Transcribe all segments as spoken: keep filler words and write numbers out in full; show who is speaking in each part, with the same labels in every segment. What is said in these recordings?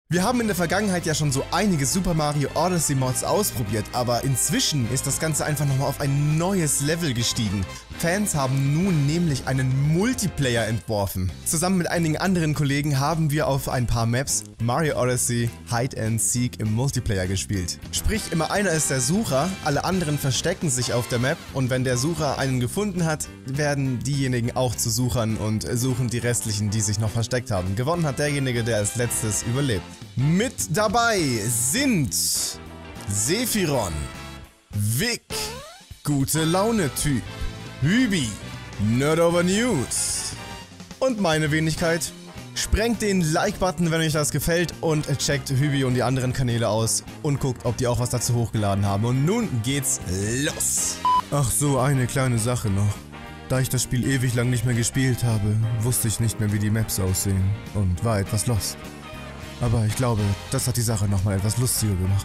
Speaker 1: Wir haben in der Vergangenheit ja schon so einige Super Mario Odyssey Mods ausprobiert, aber inzwischen ist das Ganze einfach nochmal auf ein neues Level gestiegen. Fans haben nun nämlich einen Multiplayer entworfen. Zusammen mit einigen anderen Kollegen haben wir auf ein paar Maps Mario Odyssey Hide and Seek im Multiplayer gespielt. Sprich, immer einer ist der Sucher, alle anderen verstecken sich auf der Map und wenn der Sucher einen gefunden hat, werden diejenigen auch zu Suchern und suchen die restlichen, die sich noch versteckt haben. Gewonnen hat derjenige, der als letztes überlebt. Mit dabei sind Sephiron, Vic, Gute Laune-Typ, Hübi, Nerdover News und meine Wenigkeit. Sprengt den Like-Button, wenn euch das gefällt und checkt Hübi und die anderen Kanäle aus und guckt, ob die auch was dazu hochgeladen haben. Und nun geht's los. Ach so, eine kleine Sache noch. Da ich das Spiel ewig lang nicht mehr gespielt habe, wusste ich nicht mehr, wie die Maps aussehen und war etwas lost. Aber ich glaube, das hat die Sache nochmal etwas lustiger gemacht.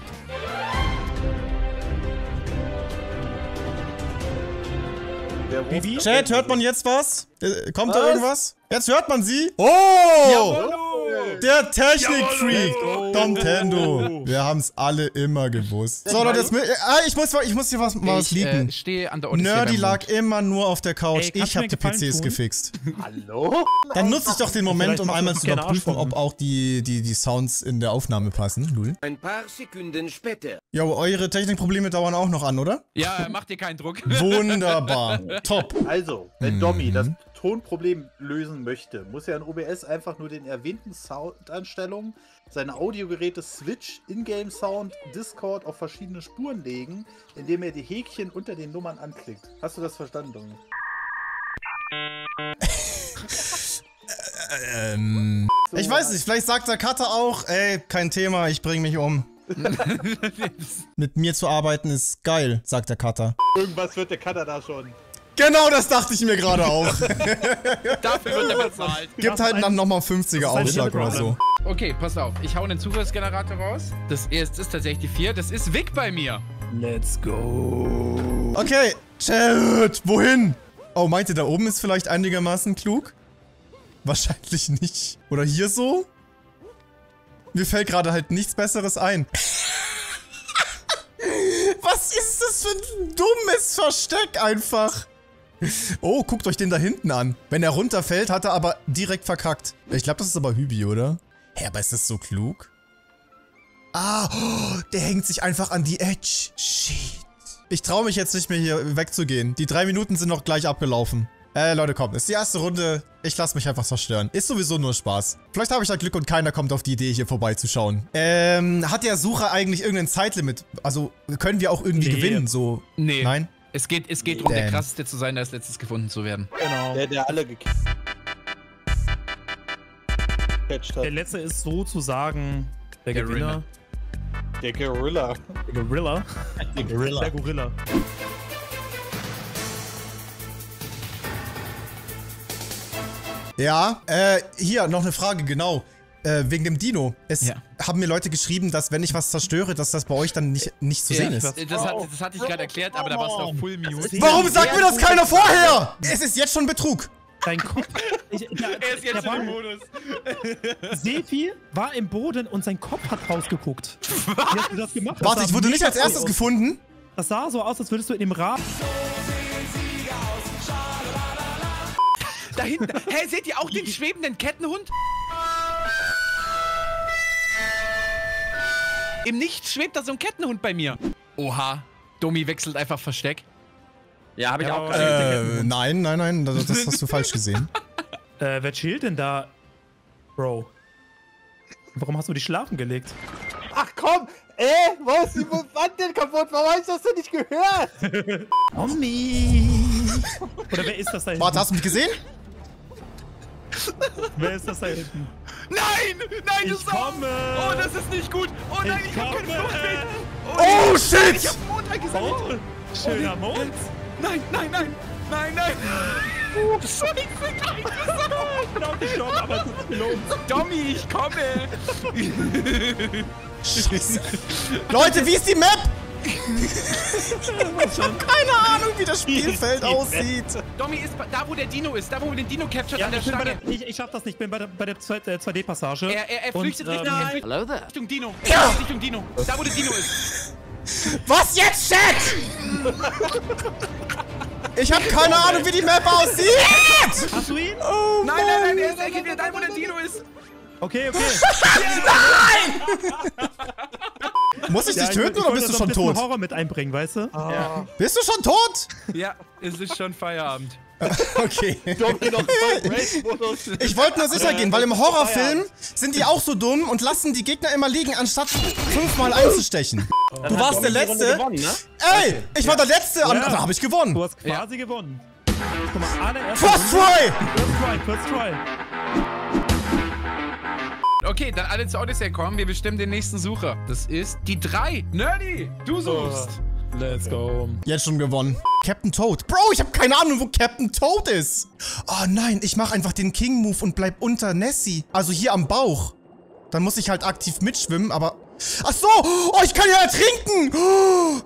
Speaker 1: Chat, hört man jetzt was? Äh, kommt was? Da irgendwas? Jetzt hört man sie? Oh! Jawohl. Der Technik-Freak! Nintendo! Wir haben es alle immer gewusst. So, Leute, jetzt, ah, ich muss, ich muss hier was, mal was leaken.
Speaker 2: Ich äh, stehe an der Odyssee.
Speaker 1: Nerdy lag immer nur auf der Couch. Ey, ich habe die P Cs tun? gefixt.
Speaker 3: Hallo?
Speaker 1: Dann nutze ich doch den Moment, um einmal zu überprüfen, ob auch die, die, die Sounds in der Aufnahme passen. Lul.
Speaker 4: Ein paar Sekunden später.
Speaker 1: Ja, eure Technikprobleme dauern auch noch an, oder?
Speaker 2: Ja, macht dir keinen Druck.
Speaker 1: Wunderbar. Top.
Speaker 3: Also, wenn Domi das Tonproblem lösen möchte, muss er in O B S einfach nur den erwähnten Soundanstellungen seine Audiogeräte Switch, Ingame Sound, Discord auf verschiedene Spuren legen, indem er die Häkchen unter den Nummern anklickt. Hast du das verstanden, Domi?
Speaker 1: ähm, so, ich weiß nicht, vielleicht sagt der Cutter auch, ey, kein Thema, ich bring mich um. Mit mir zu arbeiten ist geil, sagt der Cutter.
Speaker 3: Irgendwas wird der Cutter da schon.
Speaker 1: Genau, das dachte ich mir gerade auch.
Speaker 2: Dafür wird er bezahlt.
Speaker 1: Gibt halt dann nochmal fünfziger Aufschlag oder so.
Speaker 2: Okay, pass auf. Ich hau einen Zufallsgenerator raus. Das erste ist tatsächlich die vier. Das ist Vic bei mir.
Speaker 1: Let's go. Okay, Chat, wohin? Oh, meint ihr, da oben ist vielleicht einigermaßen klug? Wahrscheinlich nicht. Oder hier so? Mir fällt gerade halt nichts Besseres ein. Was ist das für ein dummes Versteck einfach? Oh, guckt euch den da hinten an. Wenn er runterfällt, hat er aber direkt verkackt. Ich glaube, das ist aber Hübi, oder? Hä, aber ist das so klug? Ah, oh, der hängt sich einfach an die Edge. Shit. Ich traue mich jetzt nicht mehr hier wegzugehen. Die drei Minuten sind noch gleich abgelaufen. Äh, Leute, komm, ist die erste Runde. Ich lasse mich einfach zerstören. Ist sowieso nur Spaß. Vielleicht habe ich da Glück und keiner kommt auf die Idee, hier vorbeizuschauen. Ähm, hat der Sucher eigentlich irgendein Zeitlimit? Also, können wir auch irgendwie nee. gewinnen? So,
Speaker 2: nee.
Speaker 1: Nein?
Speaker 2: Es geht, es geht darum, der krasseste zu sein, der als letztes gefunden zu werden.
Speaker 3: Genau. Der, der alle gecatcht hat.
Speaker 5: Der letzte ist sozusagen der, der Gewinner.
Speaker 3: Der Gorilla.
Speaker 5: Der Gorilla?
Speaker 3: Der Gorilla.
Speaker 5: Der Gorilla.
Speaker 1: Ja, äh, hier noch eine Frage, genau. Äh, wegen dem Dino. Es
Speaker 2: ja.
Speaker 1: haben mir Leute geschrieben, dass wenn ich was zerstöre, dass das bei euch dann nicht, nicht zu
Speaker 2: ja,
Speaker 1: sehen ist.
Speaker 2: Das, das, hat, das hatte ich gerade erklärt, aber da warst du auf Full Mute.
Speaker 1: Warum sagt mir das keiner vorher? Es ist jetzt schon Betrug.
Speaker 5: Dein Kopf. Ich, der,
Speaker 2: er ist jetzt schon im Modus.
Speaker 5: Sefi war im Boden und sein Kopf hat rausgeguckt.
Speaker 2: Was?
Speaker 5: Wie hast du das gemacht?
Speaker 1: Warte,
Speaker 5: das
Speaker 1: ich wurde nicht als erstes
Speaker 5: aus.
Speaker 1: gefunden.
Speaker 5: Das sah so aus, als würdest du in dem Rahmen.
Speaker 2: Da hinten. Hä, seht ihr auch den schwebenden Kettenhund? Im Nichts schwebt da so ein Kettenhund bei mir. Oha. Domi wechselt einfach Versteck.
Speaker 4: Ja, hab ich
Speaker 5: ja,
Speaker 4: auch
Speaker 1: gerade. Äh, nein, nein, nein, das, das hast du falsch gesehen.
Speaker 5: Äh, wer chillt denn da? Bro. Warum hast du dich schlafen gelegt?
Speaker 3: Ach komm! Ey, wo ist die Wand denn kaputt? Warum hab ich das denn nicht gehört?
Speaker 5: Tommy! Oder wer ist das da hinten?
Speaker 1: Warte, hast du mich gesehen?
Speaker 5: Wer ist das da hinten?
Speaker 2: Nein! Nein,
Speaker 5: ich
Speaker 2: du
Speaker 5: komme!
Speaker 2: Oh, das ist nicht gut! Oh nein, ich, ich hab keinen Fluchtweg!
Speaker 1: Oh, oh shit!
Speaker 2: Ich hab einen Mond eingesammelt!
Speaker 5: Oh, schöner oh, Mond!
Speaker 2: Nein, nein, nein! Nein, nein! Oh, Scheiße, nein!
Speaker 5: Ich glaube schon, aber es ist gelohnt.
Speaker 2: Tommy, ich komme!
Speaker 1: Scheiße. Leute, wie ist die Map? Ich hab keine Ahnung, wie das Spielfeld aussieht.
Speaker 2: Domi ist da, wo der Dino ist. Da, wo wir den Dino captured
Speaker 5: Ja,
Speaker 2: an der
Speaker 5: ich, bin bei
Speaker 2: Stange.
Speaker 5: der, ich, ich schaff das nicht, ich bin bei der, bei der zwei D-Passage.
Speaker 2: Er, er, er flüchtet
Speaker 5: Und,
Speaker 2: Richtung,
Speaker 5: ähm,
Speaker 2: er flüchtet
Speaker 4: Hello there.
Speaker 2: Richtung Dino. Er flüchtet Richtung Dino. Da, wo der Dino ist.
Speaker 1: Was jetzt, Chat? Ich hab keine Ahnung, wie die Map aussieht.
Speaker 5: Hast du ihn?
Speaker 1: Oh,
Speaker 2: Nein, nein, nein, er ist er geht wieder da, wo der Dino ist.
Speaker 5: Okay, okay.
Speaker 1: Muss ich
Speaker 5: Ja,
Speaker 1: dich
Speaker 5: ich-
Speaker 1: töten
Speaker 5: ich
Speaker 1: oder
Speaker 5: wollte
Speaker 1: bist du
Speaker 5: so
Speaker 1: schon
Speaker 5: ein bisschen
Speaker 1: tot?
Speaker 5: Horror mit einbringen, weißt du?
Speaker 3: Ja.
Speaker 1: Bist du schon tot?
Speaker 2: Ja, es ist schon Feierabend.
Speaker 1: Okay.
Speaker 3: Domi noch voll Race-Modus.
Speaker 1: Ich wollte nur sicher gehen, weil im Horrorfilm sind die auch so dumm und lassen die Gegner immer liegen, anstatt fünfmal einzustechen. Du warst der Letzte.
Speaker 4: Gewonnen, ne?
Speaker 1: Ey, ich war der Letzte, aber da habe ich gewonnen.
Speaker 5: Du hast quasi gewonnen. Guck mal, alle erst.
Speaker 1: First try!
Speaker 5: First try, first try.
Speaker 2: Okay, dann alle zu Odyssey kommen. Wir bestimmen den nächsten Sucher. Das ist die drei. Nerdy, du suchst.
Speaker 5: Let's go.
Speaker 1: Jetzt schon gewonnen. Captain Toad. Bro, ich habe keine Ahnung, wo Captain Toad ist. Oh nein, ich mache einfach den King-Move und bleib unter Nessie. Also hier am Bauch. Dann muss ich halt aktiv mitschwimmen, aber... Ach so! Oh, ich kann ja ertrinken! Oh.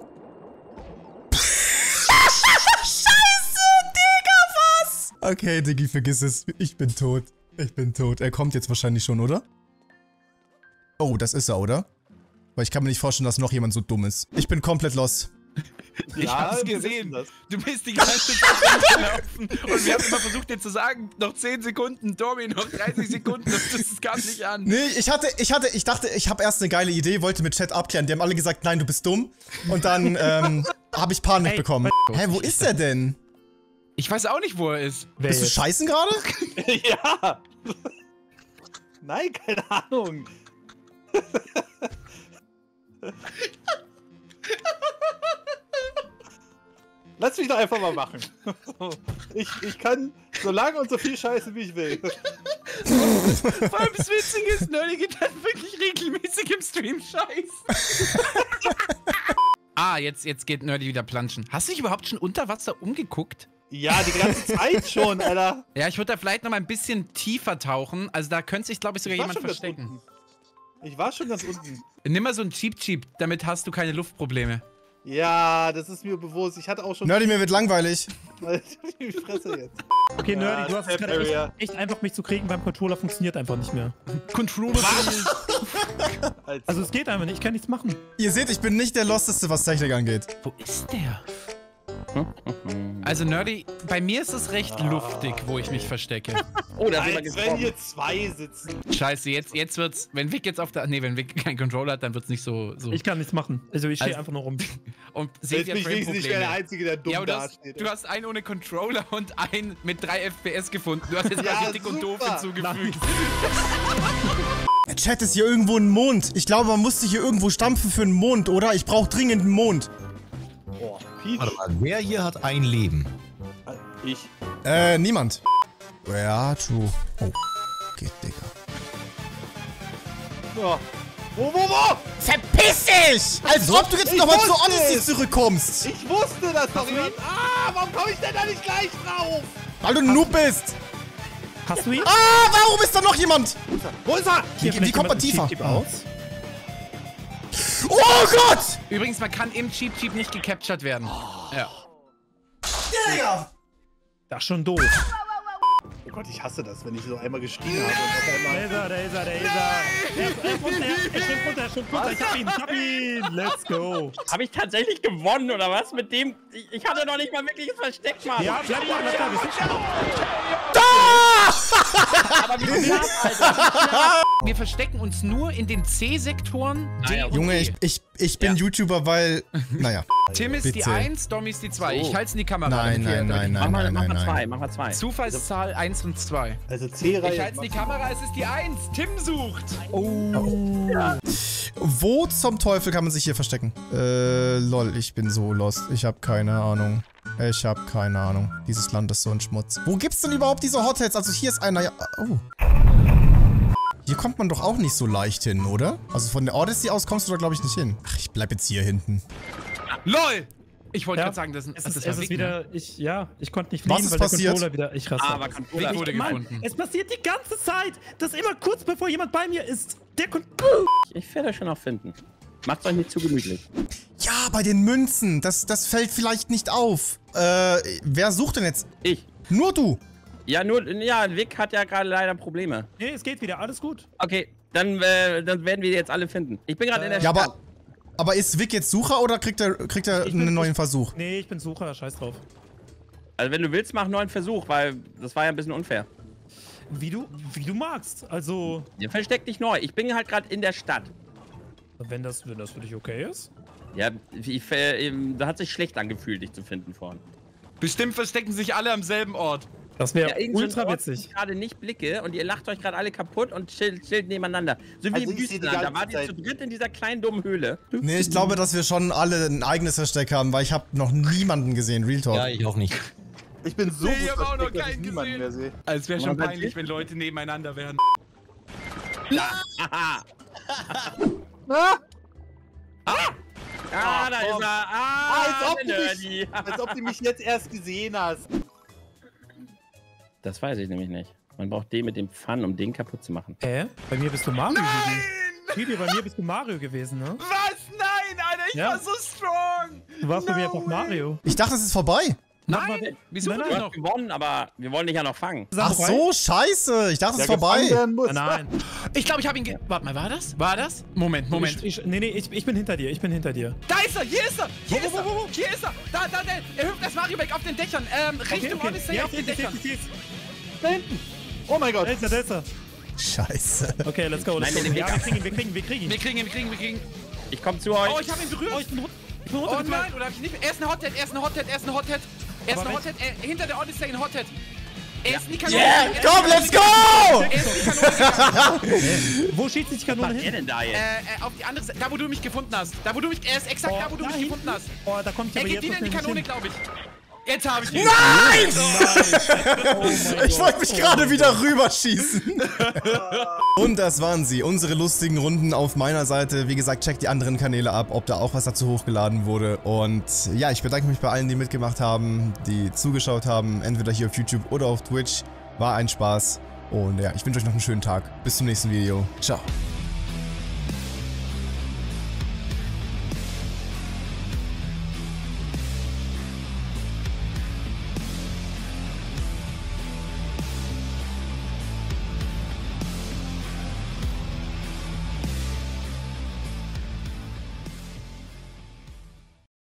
Speaker 1: Scheiße, Digga, was? Okay, Diggi, vergiss es. Ich bin tot. Ich bin tot. Er kommt jetzt wahrscheinlich schon, oder? Oh, das ist er, oder? Weil ich kann mir nicht vorstellen, dass noch jemand so dumm ist. Ich bin komplett lost.
Speaker 2: Ich
Speaker 3: Ja,
Speaker 2: hab's
Speaker 3: wir
Speaker 2: gesehen.
Speaker 3: wissen das.
Speaker 2: Du bist die ganze Zeit gelaufen. Und wir haben immer versucht, dir zu sagen, noch zehn Sekunden, Domi, noch dreißig Sekunden. Das kam nicht an.
Speaker 1: Nee, ich hatte, ich hatte, ich dachte, ich habe erst eine geile Idee, wollte mit Chat abklären. Die haben alle gesagt, nein, du bist dumm. Und dann, ähm, habe ich Panik
Speaker 5: Ey,
Speaker 1: bekommen. Hä, wo ist er denn?
Speaker 2: Ich weiß auch nicht, wo er ist.
Speaker 5: Wer
Speaker 1: Bist du
Speaker 5: jetzt?
Speaker 1: scheißen gerade?
Speaker 3: Ja. Nein, keine Ahnung. Lass mich doch einfach mal machen. Ich, ich kann so lange und so viel scheißen, wie ich will.
Speaker 2: Vor allem das Witzige ist, Nerdy geht halt wirklich regelmäßig im Stream scheiß. Ah, jetzt, jetzt geht Nerdy wieder planschen. Hast du dich überhaupt schon unter Wasser umgeguckt?
Speaker 3: Ja, die ganze Zeit schon, Alter.
Speaker 2: Ja, ich würde da vielleicht noch mal ein bisschen tiefer tauchen. Also da könnte sich, glaube ich, sogar
Speaker 3: Ich war
Speaker 2: jemand
Speaker 3: schon ganz
Speaker 2: verstecken.
Speaker 3: unten. Ich war schon ganz unten.
Speaker 2: Nimm mal so ein Cheap Cheap, damit hast du keine Luftprobleme.
Speaker 3: Ja, das ist mir bewusst. Ich hatte auch schon...
Speaker 1: Nerdy, mir wird langweilig.
Speaker 3: Die Fresse jetzt.
Speaker 5: Okay,
Speaker 3: Ja,
Speaker 5: Nerdy, du hast es
Speaker 3: Step
Speaker 5: gerade
Speaker 3: Area.
Speaker 5: echt, echt einfach, mich zu kriegen beim Controller funktioniert einfach nicht mehr.
Speaker 2: Controller.
Speaker 3: Als
Speaker 5: Also es geht einfach nicht, ich kann nichts machen.
Speaker 1: Ihr seht, ich bin nicht der Losteste, was Technik angeht.
Speaker 2: Wo ist der? Also Nerdy, bei mir ist es recht luftig, wo ich mich verstecke.
Speaker 4: Oh, da sind wir
Speaker 3: als wenn
Speaker 4: gesprochen.
Speaker 3: hier zwei sitzen.
Speaker 2: Scheiße, jetzt, jetzt wird's, wenn Vic jetzt auf der, nee, wenn Vic keinen Controller hat, dann wird's nicht so, so.
Speaker 5: Ich kann nichts machen. Also ich stehe
Speaker 2: Also-
Speaker 5: einfach nur rum.
Speaker 2: Und
Speaker 3: Jetzt
Speaker 2: seht ihr
Speaker 3: bin ich wenigstens nicht mehr der
Speaker 2: Frame-Probleme.
Speaker 3: Einzige, der dumm
Speaker 2: Ja, aber du hast,
Speaker 3: dasteht.
Speaker 2: du hast einen ohne Controller und einen mit drei F P S gefunden. Du hast jetzt
Speaker 3: Ja,
Speaker 2: quasi dick und doof
Speaker 3: super.
Speaker 2: hinzugefügt.
Speaker 1: Chat, ist hier irgendwo ein Mond. Ich glaube, man musste hier irgendwo stampfen für einen Mond, oder? Ich brauche dringend einen Mond.
Speaker 3: Boah, Peach.
Speaker 6: Warte mal, wer hier hat ein Leben?
Speaker 3: Ich.
Speaker 1: Äh, niemand. Ja, true. Oh. Geht, Digga.
Speaker 3: Ja. Wo, wo, wo?
Speaker 1: Verpiss dich! Als ob du jetzt
Speaker 3: Ich
Speaker 1: nochmal zu
Speaker 3: wusste
Speaker 1: Odyssey
Speaker 3: es.
Speaker 1: zurückkommst.
Speaker 3: Ich wusste das doch jemand. Ah, warum komme ich denn da nicht gleich drauf?
Speaker 1: Weil du ein Noob bist.
Speaker 5: Hast du ihn?
Speaker 1: Ah, warum ist da noch jemand?
Speaker 3: Wo ist er?
Speaker 1: Wie, wie
Speaker 5: vielleicht
Speaker 1: kommt man
Speaker 5: jemand einen
Speaker 1: tiefer?
Speaker 5: Cheat-Tipp aus?
Speaker 1: Oh Gott!
Speaker 2: Übrigens, man kann im Cheap Cheap nicht gecaptured werden. Ja.
Speaker 1: Digga!
Speaker 5: Das ist schon doof.
Speaker 3: Oh Gott, ich hasse das, wenn ich so einmal geschrien habe und auf einmal...
Speaker 5: Da ist er, da ist er, da ist er. Er, er, runter, er, er schwimmt runter, er schwimmt runter. Ich hab ihn, ich hab ihn. Let's go.
Speaker 4: Habe ich tatsächlich gewonnen, oder was? Mit dem. Ich, ich hatte noch nicht mal wirkliches Versteck, Mann.
Speaker 5: Ja, bleib da, bleib da. Wir sind schon.
Speaker 4: Aber wie knapp, Alter.
Speaker 2: Wir verstecken uns nur in den C-Sektoren. D und
Speaker 1: Junge,
Speaker 2: E.
Speaker 1: ich, ich, ich bin
Speaker 2: Ja.
Speaker 1: YouTuber, weil... Naja.
Speaker 2: Tim ist die
Speaker 1: bitte.
Speaker 2: eins, Domi ist die zwei. Ich halte es in die Kamera.
Speaker 1: Nein,
Speaker 2: damit wir-
Speaker 1: nein, nein,
Speaker 4: Mach
Speaker 1: nein,
Speaker 4: mal,
Speaker 1: nein,
Speaker 4: mach
Speaker 1: nein,
Speaker 4: mal zwei,
Speaker 1: nein.
Speaker 4: mach mal zwei.
Speaker 2: Zufallszahl eins und zwei.
Speaker 3: Also
Speaker 2: Ich
Speaker 3: C-Reihe...
Speaker 2: halte es in die Kamera, es ist die eins. Tim sucht.
Speaker 1: Wo zum Teufel kann man sich hier verstecken? Äh, lol, ich bin so lost. Ich habe keine Ahnung. Ich habe keine Ahnung. Dieses Land ist so ein Schmutz. Wo gibt's denn überhaupt diese Hotels? Also hier ist einer... Ja, oh. Hier kommt man doch auch nicht so leicht hin, oder? Also von der Odyssey aus kommst du da, glaube ich, nicht hin. Ach, ich bleib jetzt hier hinten.
Speaker 2: LOL! Ich wollte
Speaker 5: Ja,
Speaker 2: gerade sagen, das,
Speaker 5: Es
Speaker 2: das
Speaker 5: ist,
Speaker 2: war
Speaker 5: es ist
Speaker 2: Vic,
Speaker 5: wieder, ich, ja, ich konnte nicht
Speaker 1: Was
Speaker 5: fliehen,
Speaker 1: ist
Speaker 5: weil der
Speaker 1: passiert?
Speaker 5: Controller wieder, ich raste.
Speaker 4: Ah, aber
Speaker 5: aus.
Speaker 4: Controller.
Speaker 2: Vic wurde
Speaker 5: Mann,
Speaker 2: gefunden.
Speaker 5: es passiert die ganze Zeit, dass immer kurz bevor jemand bei mir ist, der Kon
Speaker 4: Ich werde euch schon noch finden. Macht's euch nicht zu gemütlich.
Speaker 1: Ja, ja, bei den Münzen. Das, das fällt vielleicht nicht auf. Äh, wer sucht denn jetzt?
Speaker 4: Ich.
Speaker 1: Nur du.
Speaker 4: Ja, nur, ja, Vic hat ja gerade leider Probleme.
Speaker 5: Nee, es geht wieder, alles gut.
Speaker 4: Okay, dann, äh, dann werden wir jetzt alle finden. Ich bin gerade äh, in der
Speaker 1: Ja,
Speaker 4: Stadt.
Speaker 1: aber, aber ist Vic jetzt Sucher oder kriegt er, kriegt er
Speaker 5: Ich bin-
Speaker 1: einen neuen Versuch?
Speaker 5: Nee, ich bin Sucher, scheiß drauf.
Speaker 4: Also wenn du willst, mach einen neuen Versuch, weil das war ja ein bisschen unfair.
Speaker 5: Wie du, wie du magst. Also,
Speaker 4: Ja, versteck dich neu. Ich bin halt gerade in der Stadt.
Speaker 5: wenn das, wenn das für dich okay ist.
Speaker 4: Ja, ich, äh, ähm, da hat sich schlecht angefühlt, dich zu finden vorhin.
Speaker 2: Bestimmt verstecken sich alle am selben Ort.
Speaker 5: Das wäre
Speaker 4: Ja, irgend so ein
Speaker 5: ultra
Speaker 4: Ort, wo
Speaker 5: witzig.
Speaker 4: ich gerade nicht blicke und ihr lacht euch gerade alle kaputt und chillt, chillt nebeneinander. So wie
Speaker 3: Also
Speaker 4: im
Speaker 3: ich seh die
Speaker 4: Wüstenland. Da
Speaker 3: ganze
Speaker 4: war die
Speaker 3: Zeit-
Speaker 4: zu dritt in dieser kleinen dummen Höhle.
Speaker 1: Nee, ich glaube, dass wir schon alle ein eigenes Versteck haben, weil ich habe noch niemanden gesehen, Real Talk.
Speaker 6: Ja, ich auch nicht.
Speaker 3: Ich bin so
Speaker 2: Nee,
Speaker 3: gut
Speaker 2: ich hab auch noch
Speaker 3: versteckt, dass ich
Speaker 2: keinen
Speaker 3: niemanden
Speaker 2: gesehen.
Speaker 3: mehr sehe.
Speaker 2: Also es wäre schon
Speaker 4: Man
Speaker 2: peinlich,
Speaker 4: sieht-
Speaker 2: wenn Leute nebeneinander wären.
Speaker 4: Aha.
Speaker 3: Ah!
Speaker 4: Ah, da
Speaker 3: komm.
Speaker 4: ist er. Ah,
Speaker 3: Ah, als, ob
Speaker 4: der
Speaker 3: du
Speaker 4: Nerdy.
Speaker 3: mich, als ob du mich jetzt erst gesehen hast.
Speaker 4: Das weiß ich nämlich nicht. Man braucht den mit dem Pfann, um den kaputt zu machen.
Speaker 5: Hä? Bei mir bist du Mario gewesen.
Speaker 2: Nein!
Speaker 5: Chili, bei mir bist du Mario gewesen, ne?
Speaker 2: Was? Nein, Alter, ich
Speaker 5: Ja.
Speaker 2: war so strong!
Speaker 5: Du warst bei mir
Speaker 2: No
Speaker 5: einfach
Speaker 2: way.
Speaker 5: Mario.
Speaker 1: Ich dachte, es ist vorbei.
Speaker 2: Nein! Wieso
Speaker 5: Nein,
Speaker 2: denn
Speaker 4: Du
Speaker 5: nein.
Speaker 2: noch?
Speaker 4: hast gewonnen, aber wir wollen dich ja noch fangen.
Speaker 1: Ach so, scheiße. Ich dachte, es ist vorbei.
Speaker 3: gefangen werden muss.
Speaker 5: Nein, nein.
Speaker 2: Ich glaube, ich habe ihn ge... Warte mal, war das? War das? Moment, Moment.
Speaker 5: Ich, ich, nee, nee, ich, ich bin hinter dir, ich bin hinter dir.
Speaker 2: Da ist er! Hier ist er! Hier
Speaker 5: Wo,
Speaker 2: ist
Speaker 5: wo,
Speaker 2: er!
Speaker 5: wo, wo?
Speaker 2: Hier ist er! Da, da, da! Er hüpft das Mario weg auf den Dächern. Ähm, Richtung Odyssey
Speaker 5: Ja,
Speaker 2: auf
Speaker 5: ich
Speaker 2: den
Speaker 5: seh's, ich
Speaker 2: Dächern.
Speaker 5: seh's, ich seh's.
Speaker 3: Da hinten. Oh mein Gott.
Speaker 5: Da ist er, da ist er.
Speaker 1: Scheiße.
Speaker 5: Okay, let's go, let's
Speaker 4: Nein,
Speaker 5: go.
Speaker 4: nee, nee,
Speaker 5: Ja,
Speaker 4: nee.
Speaker 5: wir kriegen ihn, wir kriegen ihn, wir kriegen ihn.
Speaker 2: Wir kriegen ihn, wir kriegen ihn, wir kriegen ihn.
Speaker 4: Ich komme zu euch.
Speaker 2: Oh, ich habe ihn berührt.
Speaker 5: Oh, ich bin, run- ich bin
Speaker 2: Oh
Speaker 5: runtergefallen.
Speaker 2: nein, oder hab ich nicht? Er ist eine Hothead, er ist eine Hothead, er ist eine Hothead. Er ist
Speaker 5: Aber
Speaker 2: eine
Speaker 5: welch-
Speaker 2: Hothead, er, hinter der Odyssey ein Hothead. Er ist in die Kanone.
Speaker 1: Yeah,
Speaker 2: er ist
Speaker 1: komm,
Speaker 2: in die
Speaker 1: let's
Speaker 2: Kanone
Speaker 1: go!
Speaker 2: gegangen. Er ist in die Kanone gegangen.
Speaker 5: Wo schießt sich die
Speaker 4: Was
Speaker 5: Kanone
Speaker 4: macht er
Speaker 5: hin?
Speaker 4: denn da jetzt?
Speaker 2: äh, äh, auf die andere Seite, da wo du mich gefunden hast. Da wo du mich, er ist exakt da, wo du
Speaker 5: da
Speaker 2: mich
Speaker 5: hinten?
Speaker 2: gefunden hast.
Speaker 5: Oh, da kommt
Speaker 2: Er
Speaker 5: aber
Speaker 2: geht
Speaker 5: jetzt
Speaker 2: wieder in die
Speaker 5: noch
Speaker 2: Kanone,
Speaker 5: nicht hin.
Speaker 2: glaube ich. Jetzt habe ich ihn.
Speaker 1: Nein!
Speaker 5: Oh mein
Speaker 1: Ich wollte mich
Speaker 5: Gott.
Speaker 1: gerade wieder rüberschießen. Und das waren sie, unsere lustigen Runden auf meiner Seite. Wie gesagt, checkt die anderen Kanäle ab, ob da auch was dazu hochgeladen wurde. Und ja, ich bedanke mich bei allen, die mitgemacht haben, die zugeschaut haben, entweder hier auf YouTube oder auf Twitch. War ein Spaß. Und ja, ich wünsche euch noch einen schönen Tag. Bis zum nächsten Video. Ciao.